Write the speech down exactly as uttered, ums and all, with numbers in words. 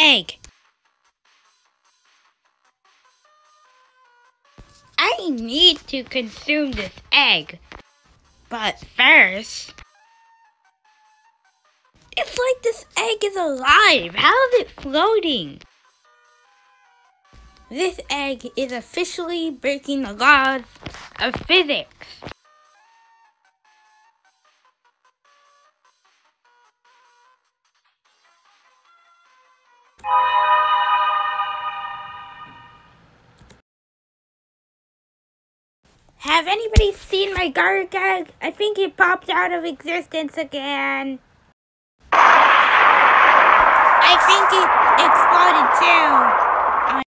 egg. I need to consume this egg. But first... It's like this egg is alive. How is it floating? This egg is officially breaking the laws of physics. Have anybody seen my garlic egg? I think it popped out of existence again. I think it exploded too.